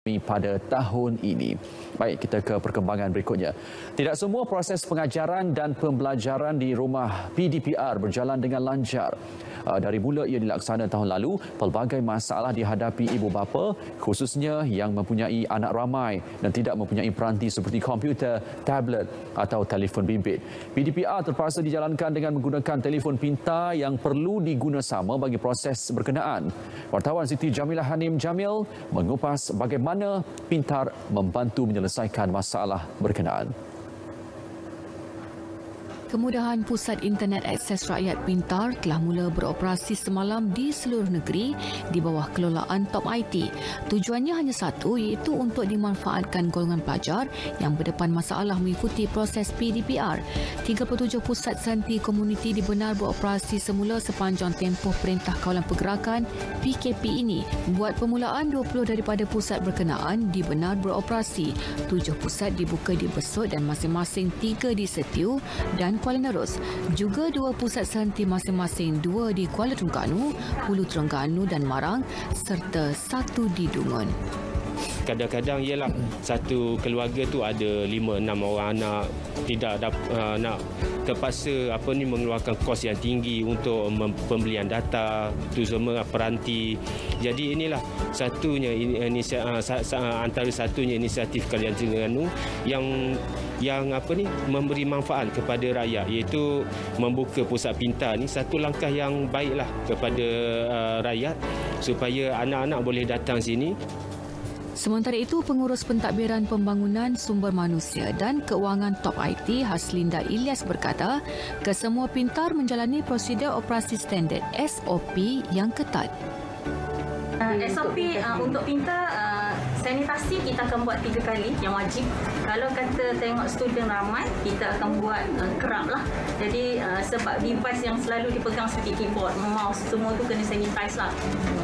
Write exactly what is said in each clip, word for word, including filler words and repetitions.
pada tahun ini. Baik, kita ke perkembangan berikutnya. Tidak semua proses pengajaran dan pembelajaran di rumah P D P R berjalan dengan lancar. Dari mula ia dilaksana tahun lalu, pelbagai masalah dihadapi ibu bapa, khususnya yang mempunyai anak ramai dan tidak mempunyai peranti seperti komputer, tablet atau telefon bimbit. P D P R terpaksa dijalankan dengan menggunakan telefon pintar yang perlu diguna sama bagi proses berkenaan. Wartawan Siti Jamilah Hanim Jamil mengupas bagaimana pintar membantu menyelesaikan masalah berkenaan. Kemudahan Pusat Internet Akses Rakyat Pintar telah mula beroperasi semalam di seluruh negeri di bawah kelolaan Top I T. Tujuannya hanya satu, iaitu untuk dimanfaatkan golongan pelajar yang berdepan masalah mengikuti proses P D P R. tiga puluh tujuh pusat senti komuniti dibenar beroperasi semula sepanjang tempoh Perintah Kawalan Pergerakan P K P ini. Buat permulaan, dua puluh daripada pusat berkenaan dibenar beroperasi. tujuh pusat dibuka di Besut dan masing-masing tiga di Setiu dan Kuala Nerus. Juga dua pusat senti masing-masing, dua di Kuala Terengganu, Hulu Terengganu dan Marang serta satu di Dungun. Kadang-kadang ialah satu keluarga tu ada lima enam orang anak, tidak dapat uh, nak terpaksa apa ni mengeluarkan kos yang tinggi untuk pembelian data, tu semua peranti. Jadi inilah satunya ini uh, antara satunya inisiatif Kerajaan Terengganu yang yang apa ni memberi manfaat kepada rakyat, iaitu membuka pusat pintar ni satu langkah yang baiklah kepada uh, rakyat supaya anak-anak boleh datang sini. Sementara itu, Pengurus Pentadbiran Pembangunan Sumber Manusia dan Keuangan Top I T Haslinda Ilyas berkata, kesemua pintar menjalani prosedur operasi standard S O P yang ketat. Uh, S O P uh, untuk pintar, uh, sanitasi kita akan buat tiga kali yang wajib. Kalau kata tengok student ramai, kita akan buat uh, kerap lah. Jadi uh, sebab device yang selalu dipegang seperti keyboard, mouse, semua tu kena sanitize lah.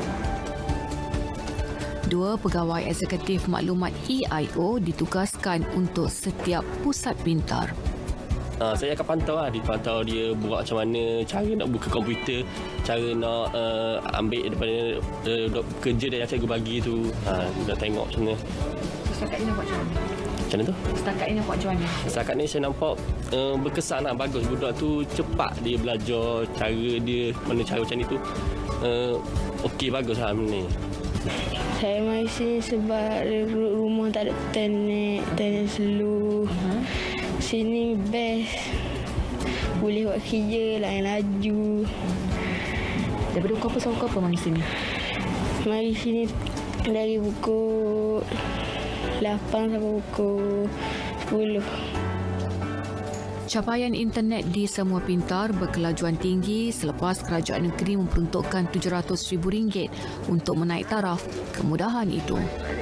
Dua pegawai eksekutif maklumat E I O ditugaskan untuk setiap pusat pintar. Uh, saya akan pantau lah, dipantau dia buat macam mana, cara nak buka komputer, cara nak uh, ambil daripada uh, kerja yang cikgu bagi tu, uh, nak tengok macam mana. Setakat ini nak buat macam mana? Macam mana tu? Setakat ini nak buat macam mana? Setakat ni saya nampak uh, berkesan lah, bagus. Budak tu cepat dia belajar, cara dia, mana cara macam ni tu. Uh, Okey, bagus lah benda ni. Saya mari sini sebab rumah tak ada internet, internet slow. Uh-huh. Sini best. Boleh buat kerja lah yang laju. Daripada pukul apa sampai pukul apa mari sini? Mari sini dari pukul lapan sampai pukul sepuluh. Capaian internet di semua pintar berkelajuan tinggi selepas kerajaan negeri memperuntukkan tujuh ratus ribu ringgit untuk menaik taraf kemudahan itu.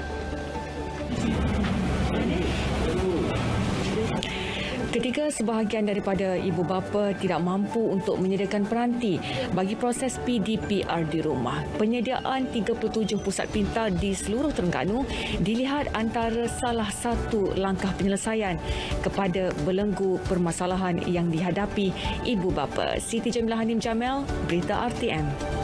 Ketika sebahagian daripada ibu bapa tidak mampu untuk menyediakan peranti bagi proses P D P R di rumah, penyediaan tiga puluh tujuh pusat pintar di seluruh Terengganu dilihat antara salah satu langkah penyelesaian kepada belenggu permasalahan yang dihadapi ibu bapa. Siti Jamilah Hanim Jamil, Berita R T M.